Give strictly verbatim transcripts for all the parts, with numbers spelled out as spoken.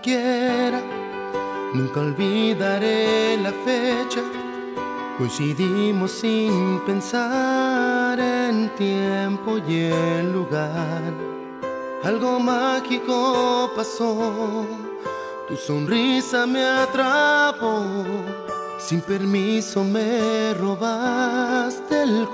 quiera. Nunca olvidaré la fecha. Coincidimos sin pensar en tiempo y en lugar. Algo mágico pasó, tu sonrisa me atrapó. Sin permiso me robaste el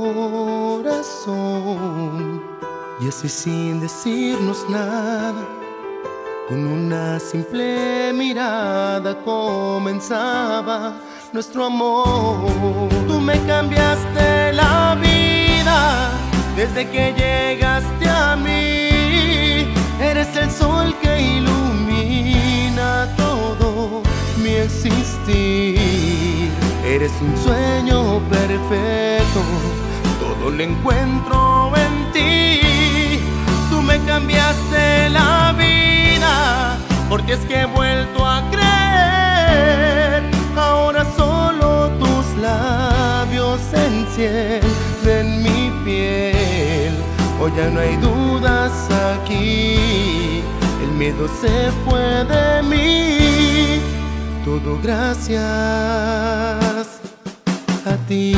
corazón. Y así sin decirnos nada, con una simple mirada comenzaba nuestro amor. Tú me cambiaste la vida desde que llegaste a mí. Eres el sol que ilumina todo mi existir. Eres un sueño perfecto, todo lo encuentro en ti. Tú me cambiaste la vida, porque es que he vuelto a creer. Ahora solo tus labios encienden mi piel. Hoy ya no hay dudas aquí, el miedo se fue de mí. Todo gracias a ti.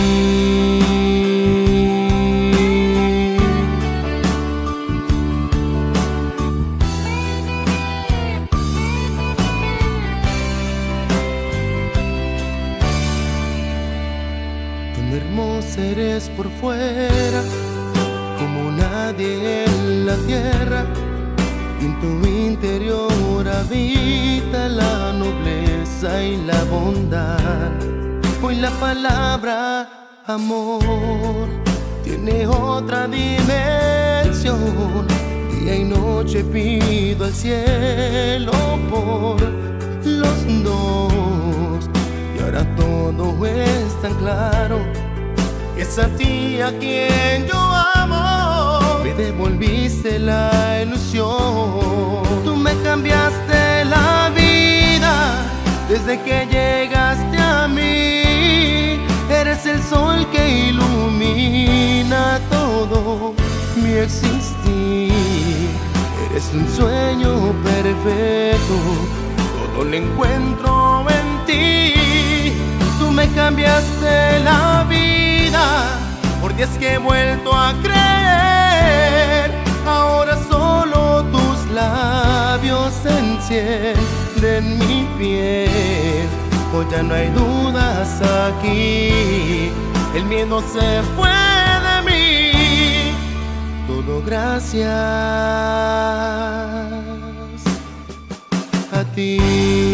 Hermosa eres por fuera, como nadie en la tierra, y en tu interior habita la nobleza y la bondad. Hoy la palabra amor tiene otra dimensión. Día y noche pido al cielo por los dos, y ahora todo es tan claro. Es a ti a quien yo amo. Me devolviste la ilusión. Tú me cambiaste la vida desde que llegaste a mí. Eres el sol que ilumina todo mi existir. Eres un sueño perfecto, todo lo encuentro en ti. Tú me cambiaste la vida, porque es que he vuelto a creer. Ahora solo tus labios encienden mi piel. Hoy ya no hay dudas aquí, el miedo se fue de mí. Todo gracias a ti.